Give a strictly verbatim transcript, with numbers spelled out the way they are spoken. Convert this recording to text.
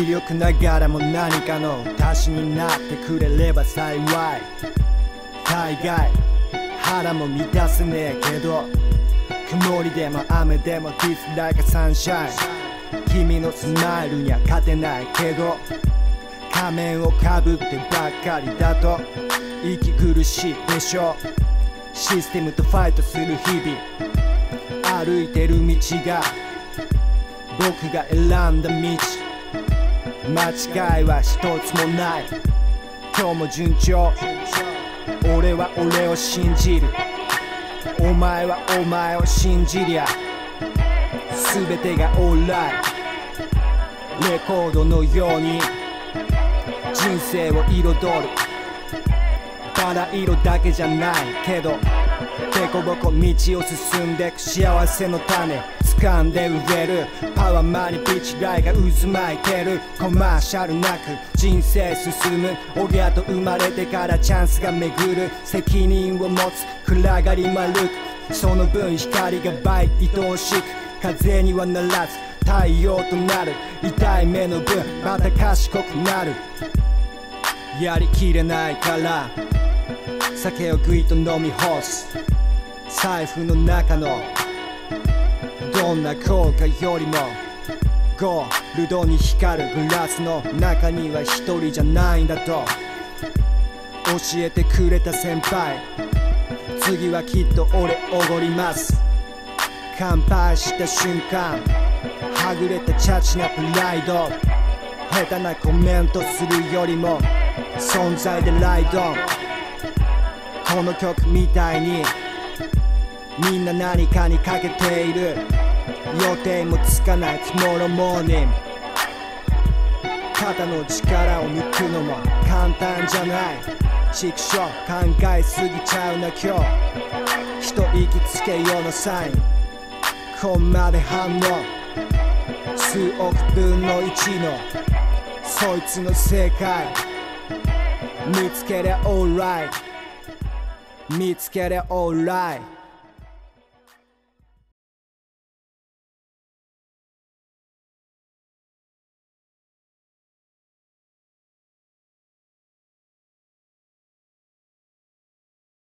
力ながらも何かの足しになってくれれば幸い。大概腹も満たせねえけど、曇りでも雨でも This like a sunshine。 君のスマイルには勝てないけど、仮面をかぶってばっかりだと息苦しいでしょ。システムとファイトする日々、歩いてる道が僕が選んだ道。間違いは一つもない。今日も順調。俺は俺を信じる。お前はお前を信じりゃ全てがオーライ。レコードのように人生を彩る。バラ色だけじゃないけど、デコボコ道を進んでく幸せの種掴んで植える。パワーマニビチライが渦巻いてる。コマーシャルなく人生進む。親と生まれてからチャンスが巡る。責任を持つ暗がり丸く、その分光が倍愛おしく。風にはならず太陽となる。痛い目の分また賢くなる。やりきれないから酒をぐいと飲み干す。財布の中のどんな効果よりもゴールドに光るグラスの中には一人じゃないんだと教えてくれた先輩。次はきっと俺おごります。乾杯した瞬間はぐれたチャチなプライド。下手なコメントするよりも存在でライドン。この曲みたいにみんな何かにかけている。予定もつかない Tomorrow morning。 肩の力を抜くのも簡単じゃない。畜生考えすぎちゃうな今日。一息つけようのサイン。こんまで反応数億分のいちのそいつの正解見つけりゃ alright。見つけりゃ alright。